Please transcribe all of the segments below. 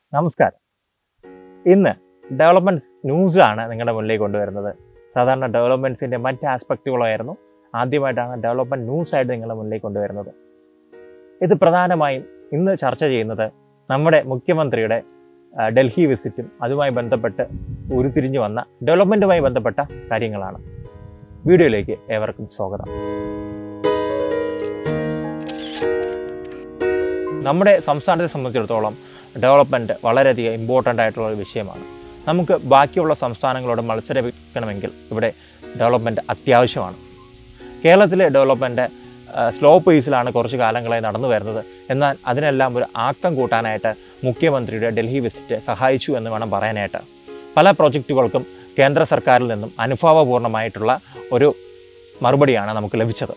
നമസ്കാരം. ഇന്ന് ഡെവലപ്മെൻറ്റ്സ് ന്യൂസാണ് നിങ്ങളുടെ മുന്നിലേക്ക് കൊണ്ടുവരുന്നത്. സാധാരണ ഡെവലപ്മെൻറ്റ്സിൻ്റെ മറ്റ് ആസ്പെക്റ്റുകളായിരുന്നു. ആദ്യമായിട്ടാണ് ഡെവലപ്മെൻറ്റ് ന്യൂസായിട്ട് നിങ്ങളുടെ മുന്നിലേക്ക് കൊണ്ടുവരുന്നത്. ഇത് പ്രധാനമായും ഇന്ന് ചർച്ച ചെയ്യുന്നത് നമ്മുടെ മുഖ്യമന്ത്രിയുടെ ഡൽഹി വിസിറ്റും അതുമായി ബന്ധപ്പെട്ട് ഉരുത്തിരിഞ്ഞു വന്ന ഡെവലപ്മെൻറ്റുമായി ബന്ധപ്പെട്ട കാര്യങ്ങളാണ്. വീഡിയോയിലേക്ക് ഏവർക്കും സ്വാഗതം. നമ്മുടെ സംസ്ഥാനത്തെ സംബന്ധിച്ചിടത്തോളം ഡെവലപ്മെൻറ്റ് വളരെയധികം ഇമ്പോർട്ടൻ്റ് ആയിട്ടുള്ള ഒരു വിഷയമാണ്. നമുക്ക് ബാക്കിയുള്ള സംസ്ഥാനങ്ങളോട് മത്സരിക്കണമെങ്കിൽ ഇവിടെ ഡെവലപ്മെൻറ്റ് അത്യാവശ്യമാണ്. കേരളത്തിലെ ഡെവലപ്മെൻറ്റ് സ്ലോ പേസിലാണ് കുറച്ച് കാലങ്ങളായി നടന്നു വരുന്നത്. എന്നാൽ അതിനെല്ലാം ഒരു ആക്കം കൂട്ടാനായിട്ട് മുഖ്യമന്ത്രിയുടെ ഡൽഹി വിസിറ്റ് സഹായിച്ചു എന്ന് വേണം പറയാനായിട്ട്. പല പ്രോജക്റ്റുകൾക്കും കേന്ദ്ര സർക്കാരിൽ നിന്നും അനുഭാവപൂർണ്ണമായിട്ടുള്ള ഒരു മറുപടിയാണ് നമുക്ക് ലഭിച്ചത്.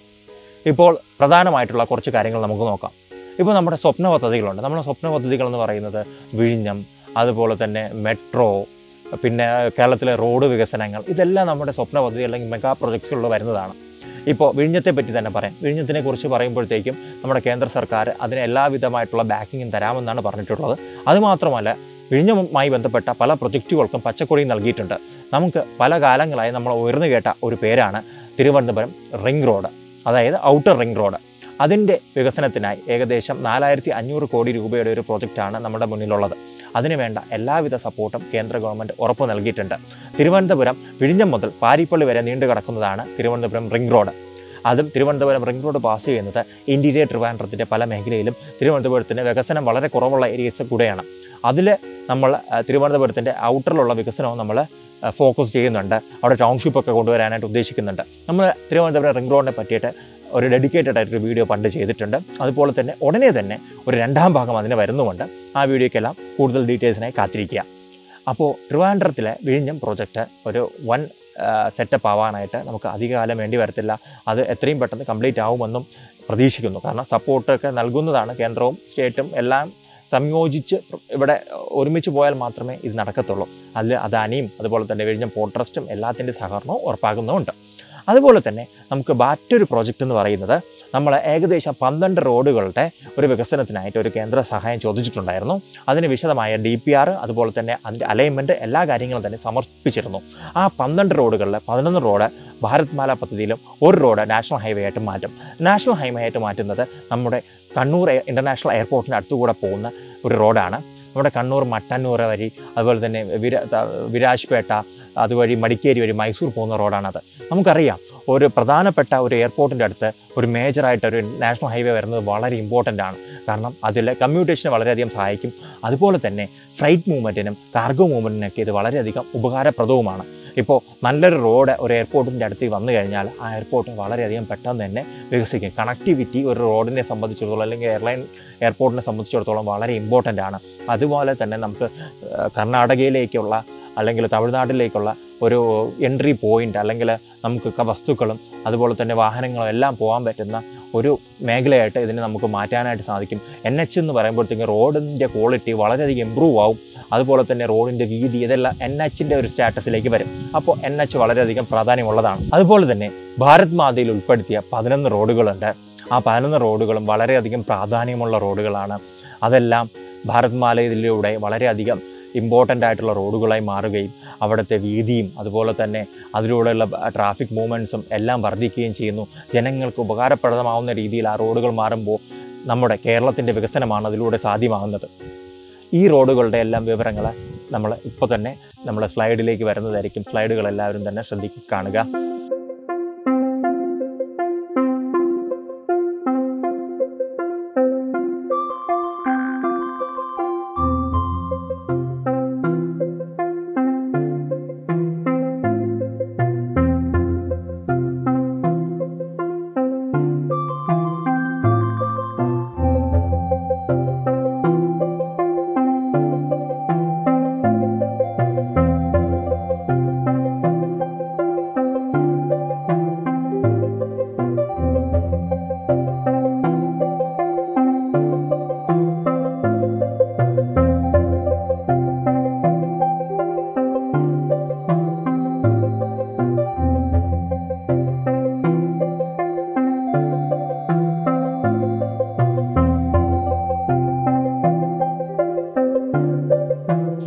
ഇപ്പോൾ പ്രധാനമായിട്ടുള്ള കുറച്ച് കാര്യങ്ങൾ നമുക്ക് നോക്കാം. ഇപ്പോൾ നമ്മുടെ സ്വപ്ന പദ്ധതികളുണ്ട്. നമ്മുടെ സ്വപ്ന പദ്ധതികൾ എന്ന് പറയുന്നത് വിഴിഞ്ഞം, അതുപോലെ തന്നെ മെട്രോ, പിന്നെ കേരളത്തിലെ റോഡ് വികസനങ്ങൾ, ഇതെല്ലാം നമ്മുടെ സ്വപ്ന പദ്ധതി അല്ലെങ്കിൽ മെഗാ പ്രൊജക്ട്സുകളിൽ വരുന്നതാണ്. ഇപ്പോൾ വിഴിഞ്ഞത്തെ പറ്റി തന്നെ പറയാം. വിഴിഞ്ഞത്തിനെ കുറിച്ച് പറയുമ്പോഴത്തേക്കും നമ്മുടെ കേന്ദ്ര സർക്കാർ അതിന് എല്ലാവിധമായിട്ടുള്ള ബാക്കിങ്ങും തരാമെന്നാണ് പറഞ്ഞിട്ടുള്ളത്. അതുമാത്രമല്ല, വിഴിഞ്ഞവുമായി ബന്ധപ്പെട്ട പല പ്രൊജക്റ്റുകൾക്കും പച്ചക്കൊടി നൽകിയിട്ടുണ്ട്. നമുക്ക് പല കാലങ്ങളായി നമ്മൾ ഉയർന്നു കേട്ട ഒരു പേരാണ് തിരുവനന്തപുരം റിംഗ് റോഡ്, അതായത് ഔട്ടർ റിംഗ് റോഡ്. അതിൻ്റെ വികസനത്തിനായി ഏകദേശം 4500 കോടി രൂപയുടെ ഒരു പ്രോജക്റ്റാണ് നമ്മുടെ മുന്നിലുള്ളത്. അതിനുവേണ്ട എല്ലാവിധ സപ്പോർട്ടും കേന്ദ്ര ഗവൺമെൻറ് ഉറപ്പ് നൽകിയിട്ടുണ്ട്. തിരുവനന്തപുരം വിഴിഞ്ഞം മുതൽ പാരിപ്പള്ളി വരെ നീണ്ടു കിടക്കുന്നതാണ് തിരുവനന്തപുരം റിംഗ് റോഡ്. അതും തിരുവനന്തപുരം റിംഗ് റോഡ് പാസ് ചെയ്യുന്നത് ഇൻറ്റീരിയർ ട്രിവാൻഡ്രത്തിൻ്റെ പല മേഖലയിലും തിരുവനന്തപുരത്തിൻ്റെ വികസനം വളരെ കുറവുള്ള ഏരിയസ് കൂടെയാണ്. അതിൽ നമ്മൾ തിരുവനന്തപുരത്തിൻ്റെ ഔട്ടറിലുള്ള വികസനവും നമ്മൾ ഫോക്കസ് ചെയ്യുന്നുണ്ട്. അവിടെ ടൗൺഷിപ്പൊക്കെ കൊണ്ടുവരാനായിട്ട് ഉദ്ദേശിക്കുന്നുണ്ട്. നമ്മൾ തിരുവനന്തപുരം റിംഗ് റോഡിനെ പറ്റിയിട്ട് ഒരു ഡെഡിക്കേറ്റഡ് ആയിട്ടൊരു വീഡിയോ പണ്ട് ചെയ്തിട്ടുണ്ട്. അതുപോലെ തന്നെ ഉടനെ തന്നെ ഒരു രണ്ടാം ഭാഗം അതിന് വരുന്നുമുണ്ട്. ആ വീഡിയോയ്ക്കെല്ലാം കൂടുതൽ ഡീറ്റെയിൽസിനായി കാത്തിരിക്കുക. അപ്പോൾ ട്രിവാൻഡ്രത്തിലെ വിഴിഞ്ഞം പ്രോജക്റ്റ് ഒരു വൻ സെറ്റപ്പ് ആവാനായിട്ട് നമുക്ക് അധികകാലം വേണ്ടി വരത്തില്ല. അത് എത്രയും പെട്ടെന്ന് കംപ്ലീറ്റ് ആവുമെന്നും പ്രതീക്ഷിക്കുന്നു. കാരണം സപ്പോർട്ടൊക്കെ നൽകുന്നതാണ്. കേന്ദ്രവും സ്റ്റേറ്റും എല്ലാം സംയോജിച്ച് ഇവിടെ ഒരുമിച്ച് പോയാൽ മാത്രമേ ഇത് നടക്കത്തുള്ളൂ. അതിൽ അദാനിയും അതുപോലെ തന്നെ വിഴിഞ്ഞം പോർട്ട് ട്രസ്റ്റും എല്ലാത്തിൻ്റെ സഹകരണവും ഉറപ്പാകുന്നുമുണ്ട്. അതുപോലെ തന്നെ നമുക്ക് മറ്റൊരു പ്രോജക്റ്റ് എന്ന് പറയുന്നത് നമ്മൾ ഏകദേശം 12 റോഡുകളുടെ ഒരു വികസനത്തിനായിട്ട് ഒരു കേന്ദ്ര സഹായം ചോദിച്ചിട്ടുണ്ടായിരുന്നു. അതിന് വിശദമായ DPR അതുപോലെ തന്നെ അതിൻ്റെ അലൈൻമെൻറ്റ് എല്ലാ കാര്യങ്ങളും തന്നെ സമർപ്പിച്ചിരുന്നു. ആ 12 റോഡുകളിൽ 11 റോഡ് ഭാരത് മാല പദ്ധതിയിലും ഒരു റോഡ് നാഷണൽ ഹൈവേ ആയിട്ട് മാറ്റും. നാഷണൽ ഹൈവേ ആയിട്ട് മാറ്റുന്നത് നമ്മുടെ കണ്ണൂർ ഇൻ്റർനാഷണൽ എയർപോർട്ടിന് അടുത്തുകൂടെ പോകുന്ന ഒരു റോഡാണ്. നമ്മുടെ കണ്ണൂർ മട്ടന്നൂർ വഴി, അതുപോലെ തന്നെ വിരാജ്പേട്ട, അതുവഴി മടിക്കേരി വഴി മൈസൂർ പോകുന്ന റോഡാണത്. നമുക്കറിയാം, ഒരു പ്രധാനപ്പെട്ട ഒരു എയർപോർട്ടിൻ്റെ അടുത്ത് ഒരു മേജറായിട്ടൊരു നാഷണൽ ഹൈവേ വരുന്നത് വളരെ ഇമ്പോർട്ടൻ്റ് ആണ്. കാരണം അതിൽ കമ്മ്യൂട്ടേഷന് വളരെയധികം സഹായിക്കും. അതുപോലെ തന്നെ ഫ്ലൈറ്റ് മൂവ്മെൻറ്റിനും കാർഗോ മൂവ്മെൻറ്റിനൊക്കെ ഇത് വളരെയധികം ഉപകാരപ്രദവുമാണ്. ഇപ്പോൾ നല്ലൊരു റോഡ് ഒരു എയർപോർട്ടിൻ്റെ അടുത്ത് വന്നു കഴിഞ്ഞാൽ ആ എയർപോർട്ട് വളരെയധികം പെട്ടെന്ന് തന്നെ വികസിക്കും. കണക്ടിവിറ്റി ഒരു റോഡിനെ സംബന്ധിച്ചിടത്തോളം അല്ലെങ്കിൽ എയർപോർട്ടിനെ സംബന്ധിച്ചിടത്തോളം വളരെ ഇമ്പോർട്ടൻ്റ് ആണ്. അതുപോലെ തന്നെ നമുക്ക് കർണാടകയിലേക്കുള്ള അല്ലെങ്കിൽ തമിഴ്നാട്ടിലേക്കുള്ള ഒരു എൻട്രി പോയിൻ്റ്, അല്ലെങ്കിൽ നമുക്കൊക്കെ വസ്തുക്കളും അതുപോലെ തന്നെ വാഹനങ്ങളും എല്ലാം പോകാൻ പറ്റുന്ന ഒരു മേഖലയായിട്ട് ഇതിനെ നമുക്ക് മാറ്റാനായിട്ട് സാധിക്കും. NH എന്ന് പറയുമ്പോഴത്തേക്കും റോഡിൻ്റെ ക്വാളിറ്റി വളരെയധികം ഇമ്പ്രൂവ് ആവും. അതുപോലെ തന്നെ റോഡിൻ്റെ വീതി, ഇതെല്ലാം NHൻ്റെ ഒരു സ്റ്റാറ്റസിലേക്ക് വരും. അപ്പോൾ NH വളരെയധികം പ്രാധാന്യമുള്ളതാണ്. അതുപോലെ തന്നെ ഭാരത് മാതയിൽ ഉൾപ്പെടുത്തിയ 11 റോഡുകളുണ്ട്. ആ 11 റോഡുകളും വളരെയധികം പ്രാധാന്യമുള്ള റോഡുകളാണ്. അതെല്ലാം ഭാരത് മാലയിലൂടെ വളരെയധികം ഇമ്പോർട്ടൻ്റ് ആയിട്ടുള്ള റോഡുകളായി മാറുകയും അവിടുത്തെ വീതിയും അതുപോലെ തന്നെ അതിലൂടെയുള്ള ട്രാഫിക് മൂവ്മെൻറ്റ്സും എല്ലാം വർദ്ധിക്കുകയും ചെയ്യുന്നു. ജനങ്ങൾക്ക് ഉപകാരപ്രദമാവുന്ന രീതിയിൽ ആ റോഡുകൾ മാറുമ്പോൾ നമ്മുടെ കേരളത്തിൻ്റെ വികസനമാണ് അതിലൂടെ സാധ്യമാകുന്നത്. ഈ റോഡുകളുടെ എല്ലാം വിവരങ്ങൾ നമ്മൾ ഇപ്പോൾ തന്നെ നമ്മുടെ സ്ലൈഡിലേക്ക് വരുന്നതായിരിക്കും. സ്ലൈഡുകൾ എല്ലാവരും തന്നെ ശ്രദ്ധിച്ച് കാണുക.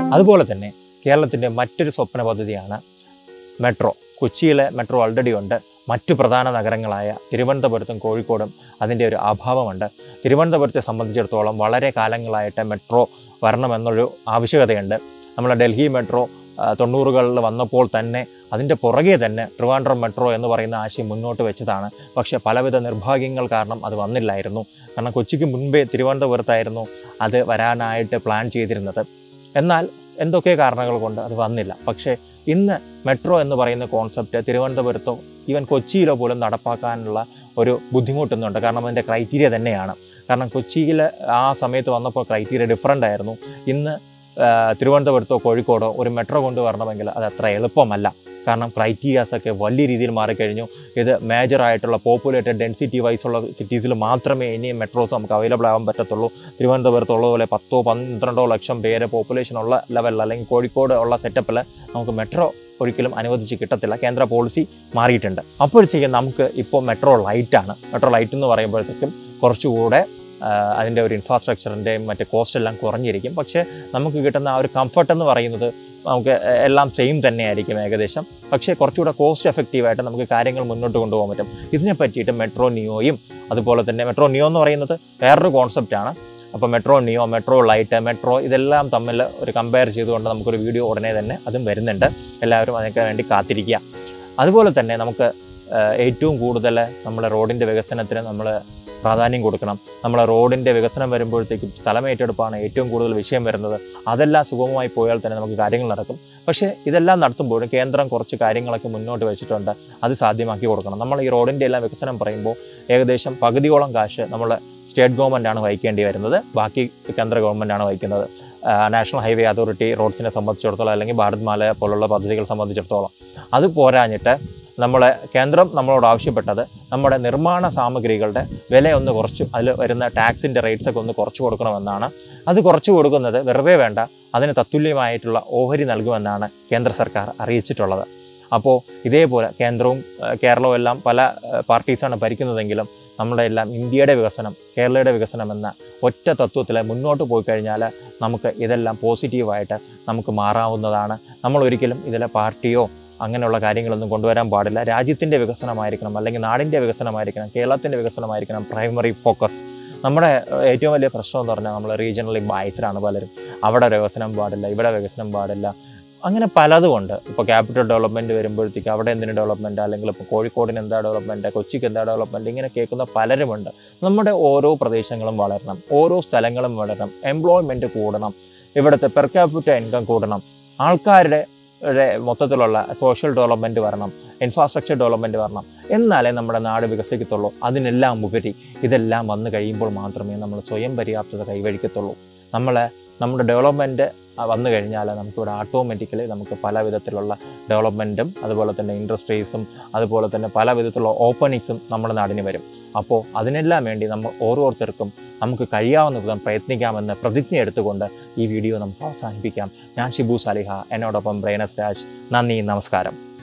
അതുപോലെ തന്നെ കേരളത്തിൻ്റെ മറ്റൊരു സ്വപ്ന പദ്ധതിയാണ് മെട്രോ. കൊച്ചിയിലെ മെട്രോ ഓൾറെഡി ഉണ്ട്. മറ്റു പ്രധാന നഗരങ്ങളായ തിരുവനന്തപുരത്തും കോഴിക്കോടും അതിൻ്റെ ഒരു അഭാവമുണ്ട്. തിരുവനന്തപുരത്തെ സംബന്ധിച്ചിടത്തോളം വളരെ കാലങ്ങളായിട്ട് മെട്രോ വരണമെന്നൊരു ആവശ്യകതയുണ്ട്. നമ്മുടെ ഡൽഹി മെട്രോ 90കളിൽ വന്നപ്പോൾ തന്നെ അതിൻ്റെ പുറകെ തന്നെ ട്രിവാൻഡ്രം മെട്രോ എന്ന് പറയുന്ന ആശയം മുന്നോട്ട് വെച്ചതാണ്. പക്ഷേ പലവിധ നിർഭാഗ്യങ്ങൾ കാരണം അത് വന്നില്ലായിരുന്നു. കാരണം കൊച്ചിക്ക് മുൻപേ തിരുവനന്തപുരത്തായിരുന്നു അത് വരാനായിട്ട് പ്ലാൻ ചെയ്തിരുന്നത്. എന്നാൽ എന്തൊക്കെ കാരണങ്ങൾ കൊണ്ട് അത് വന്നില്ല. പക്ഷേ ഇന്ന് മെട്രോ എന്ന് പറയുന്ന കോൺസെപ്റ്റ് തിരുവനന്തപുരത്തോ ഈവൻ കൊച്ചിയിലോ പോലും നടപ്പാക്കാനുള്ള ഒരു ബുദ്ധിമുട്ടുന്നുണ്ട്. കാരണം അതിൻ്റെ ക്രൈറ്റീരിയ തന്നെയാണ്. കാരണം കൊച്ചിയിൽ ആ സമയത്ത് വന്നപ്പോൾ ക്രൈറ്റീരിയ ഡിഫറൻ്റ് ആയിരുന്നു. ഇന്ന് തിരുവനന്തപുരത്തോ കോഴിക്കോടോ ഒരു മെട്രോ കൊണ്ടുവരണമെങ്കിൽ അത് അത്ര എളുപ്പമല്ല. കാരണം ക്രൈറ്റീരിയാസൊക്കെ വലിയ രീതിയിൽ മാറിക്കഴിഞ്ഞു. ഇത് മേജറായിട്ടുള്ള പോപ്പുലേറ്റഡ് ഡെൻസിറ്റി വൈസുള്ള സിറ്റീസിൽ മാത്രമേ ഇനിയും മെട്രോസ് നമുക്ക് അവൈലബിൾ ആകാൻ പറ്റത്തുള്ളൂ. തിരുവനന്തപുരത്തുള്ളതുപോലെ 10-12 ലക്ഷം പേര് പോപ്പുലേഷൻ ഉള്ള ലെവലിൽ അല്ലെങ്കിൽ കോഴിക്കോട് ഉള്ള സെറ്റപ്പിൽ നമുക്ക് മെട്രോ ഒരിക്കലും അനുവദിച്ച് കിട്ടത്തില്ല. കേന്ദ്ര പോളിസി മാറിയിട്ടുണ്ട്. അപ്പോഴത്തേക്കും നമുക്ക് ഇപ്പോൾ മെട്രോ ലൈറ്റാണ്. മെട്രോ ലൈറ്റ് എന്ന് പറയുമ്പോഴത്തേക്കും കുറച്ചുകൂടെ അതിൻ്റെ ഒരു ഇൻഫ്രാസ്ട്രക്ചറിൻ്റെയും മറ്റ് കോസ്റ്റ് എല്ലാം കുറഞ്ഞിരിക്കും. പക്ഷേ നമുക്ക് കിട്ടുന്ന ആ ഒരു കംഫർട്ട് എന്ന് പറയുന്നത് നമുക്ക് എല്ലാം സെയിം തന്നെയായിരിക്കും ഏകദേശം. പക്ഷേ കുറച്ചുകൂടെ കോസ്റ്റ് എഫക്റ്റീവായിട്ട് നമുക്ക് കാര്യങ്ങൾ മുന്നോട്ട് കൊണ്ടുപോകാൻ പറ്റും. ഇതിനെ പറ്റിയിട്ട് മെട്രോ നിയോയും അതുപോലെ തന്നെ മെട്രോ നിയോ എന്ന് പറയുന്നത് വേറൊരു കോൺസെപ്റ്റാണ്. അപ്പോൾ metro neo, metro light, metro ഇതെല്ലാം തമ്മിൽ ഒരു കമ്പയർ ചെയ്തുകൊണ്ട് നമുക്കൊരു വീഡിയോ ഉടനെ തന്നെ അതും വരുന്നുണ്ട്. എല്ലാവരും അതിനൊക്കെ വേണ്ടി കാത്തിരിക്കുക. അതുപോലെ തന്നെ നമുക്ക് ഏറ്റവും കൂടുതൽ നമ്മുടെ റോഡിൻ്റെ വികസനത്തിന് നമ്മൾ പ്രാധാന്യം കൊടുക്കണം. നമ്മളെ റോഡിൻ്റെ വികസനം വരുമ്പോഴത്തേക്കും സ്ഥലമേറ്റെടുപ്പാണ് ഏറ്റവും കൂടുതൽ വിഷയം വരുന്നത്. അതെല്ലാം സുഗമമായി പോയാൽ തന്നെ നമുക്ക് കാര്യങ്ങൾ നടക്കും. പക്ഷേ ഇതെല്ലാം നടത്തുമ്പോഴും കേന്ദ്രം കുറച്ച് കാര്യങ്ങളൊക്കെ മുന്നോട്ട് വെച്ചിട്ടുണ്ട്. അത് സാധ്യമാക്കി കൊടുക്കണം. നമ്മൾ ഈ റോഡിൻ്റെ എല്ലാം വികസനം പറയുമ്പോൾ ഏകദേശം പകുതിയോളം കാശ് നമ്മൾ സ്റ്റേറ്റ് ഗവൺമെൻറ്റാണ് വഹിക്കേണ്ടി വരുന്നത്. ബാക്കി കേന്ദ്ര ഗവൺമെൻറ്റാണ് വഹിക്കുന്നത്. നാഷണൽ ഹൈവേ അതോറിറ്റി റോഡ്സിനെ സംബന്ധിച്ചിടത്തോളം അല്ലെങ്കിൽ ഭാരത് മാല പോലുള്ള പദ്ധതികൾ സംബന്ധിച്ചിടത്തോളം അത് പോരാഞ്ഞിട്ട് കേന്ദ്രം നമ്മളോട് ആവശ്യപ്പെട്ടത് നമ്മുടെ നിർമ്മാണ സാമഗ്രികളുടെ വില ഒന്ന് കുറച്ച് അതിൽ വരുന്ന ടാക്സിൻ്റെ റേറ്റ്സൊക്കെ ഒന്ന് കുറച്ച് കൊടുക്കണമെന്നാണ്. അത് കുറച്ച് കൊടുക്കുന്നത് വെറുതെ വേണ്ട, അതിന് തത്തുല്യമായിട്ടുള്ള ഓഹരി നൽകുമെന്നാണ് കേന്ദ്ര സർക്കാർ അറിയിച്ചിട്ടുള്ളത്. അപ്പോൾ ഇതേപോലെ കേന്ദ്രവും കേരളവും എല്ലാം പല പാർട്ടീസാണ് ഭരിക്കുന്നതെങ്കിലും നമ്മുടെ എല്ലാം ഇന്ത്യയുടെ വികസനം, കേരളയുടെ വികസനം എന്ന ഒറ്റ തത്വത്തിൽ മുന്നോട്ട് പോയി കഴിഞ്ഞാൽ നമുക്ക് ഇതെല്ലാം പോസിറ്റീവായിട്ട് നമുക്ക് മാറാവുന്നതാണ്. നമ്മൾ ഒരിക്കലും ഇതിലെ പാർട്ടിയോ അങ്ങനെയുള്ള കാര്യങ്ങളൊന്നും കൊണ്ടുവരാൻ പാടില്ല. രാജ്യത്തിൻ്റെ വികസനമായിരിക്കണം, അല്ലെങ്കിൽ നാടിൻ്റെ വികസനമായിരിക്കണം, കേരളത്തിൻ്റെ വികസനമായിരിക്കണം പ്രൈമറി ഫോക്കസ്. നമ്മുടെ ഏറ്റവും വലിയ പ്രശ്നം എന്ന് പറഞ്ഞാൽ നമ്മൾ റീജിയണലി ബൈസ്ഡാണ് പലരും. അവിടെ വികസനം പാടില്ല, ഇവിടെ വികസനം പാടില്ല, അങ്ങനെ പലതുമുണ്ട്. ഇപ്പോൾ ക്യാപിറ്റൽ ഡെവലപ്മെൻറ്റ് വരുമ്പോഴത്തേക്ക് അവിടെ എന്തിന് ഡെവലപ്മെൻറ്റ്, അല്ലെങ്കിൽ ഇപ്പോൾ കോഴിക്കോടിന് എന്താ ഡെവലപ്മെൻറ്റ്, കൊച്ചിക്ക് എന്താ ഡെവലപ്മെൻറ്റ്, ഇങ്ങനെ കേൾക്കുന്ന പലരുമുണ്ട്. നമ്മുടെ ഓരോ പ്രദേശങ്ങളും വളരണം, ഓരോ സ്ഥലങ്ങളും വളരണം, എംപ്ലോയ്മെൻറ്റ് കൂടണം, ഇവിടുത്തെ പെർ ക്യാപിറ്റ ഇൻകം കൂടണം, ആൾക്കാരുടെ മൊത്തത്തിലുള്ള സോഷ്യൽ ഡെവലപ്മെൻറ്റ് വരണം, ഇൻഫ്രാസ്ട്രക്ചർ ഡെവലപ്മെൻറ്റ് വരണം. എന്നാലേ നമ്മുടെ നാട് വികസിക്കത്തുള്ളൂ. അതിനെല്ലാം ഉപരി ഇതെല്ലാം വന്നു കഴിയുമ്പോൾ മാത്രമേ നമ്മൾ സ്വയം പര്യാപ്തത കൈവരിക്കത്തുള്ളൂ. നമ്മുടെ ഡെവലപ്മെൻറ്റ് വന്നു കഴിഞ്ഞാൽ നമുക്കിവിടെ ഓട്ടോമാറ്റിക്കലി നമുക്ക് പല വിധത്തിലുള്ള ഡെവലപ്മെൻറ്റും അതുപോലെ തന്നെ ഇൻഡസ്ട്രീസും അതുപോലെ തന്നെ പല വിധത്തിലുള്ള ഓപ്പണിങ്സും നമ്മുടെ നാടിന് വരും. അപ്പോൾ അതിനെല്ലാം വേണ്ടി നമ്മൾ ഓരോരുത്തർക്കും നമുക്ക് കഴിയാവുന്ന വിധം പ്രയത്നിക്കാമെന്ന് പ്രതിജ്ഞ എടുത്തുകൊണ്ട് ഈ വീഡിയോ നമുക്ക് അവസാനിപ്പിക്കാം. ഞാൻ ഷിബു സാലിഹ, എന്നോടൊപ്പം ബ്രൈനസ് രാജ്. നന്ദി, നമസ്കാരം.